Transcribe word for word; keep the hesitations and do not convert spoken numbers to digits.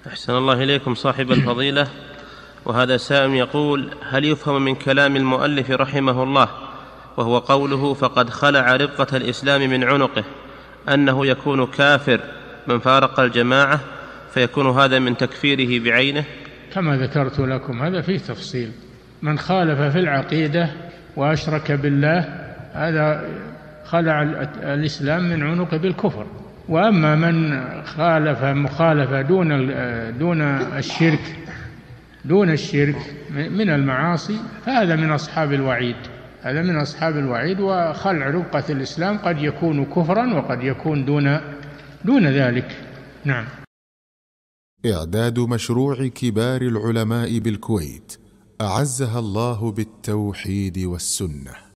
أحسن الله إليكم صاحب الفضيلة. وهذا سائل يقول: هل يفهم من كلام المؤلف رحمه الله وهو قوله فقد خلع ربقة الإسلام من عنقه أنه يكون كافر من فارق الجماعة، فيكون هذا من تكفيره بعينه؟ كما ذكرت لكم هذا فيه تفصيل. من خالف في العقيدة وأشرك بالله هذا خلع الإسلام من عنقه بالكفر. وأما من خالف مخالفة دون دون الشرك دون الشرك من المعاصي فهذا من أصحاب الوعيد هذا من أصحاب الوعيد. وخلع ربقة الإسلام قد يكون كفرا وقد يكون دون دون ذلك. نعم. إعداد مشروع كبار العلماء بالكويت أعزها الله بالتوحيد والسنة.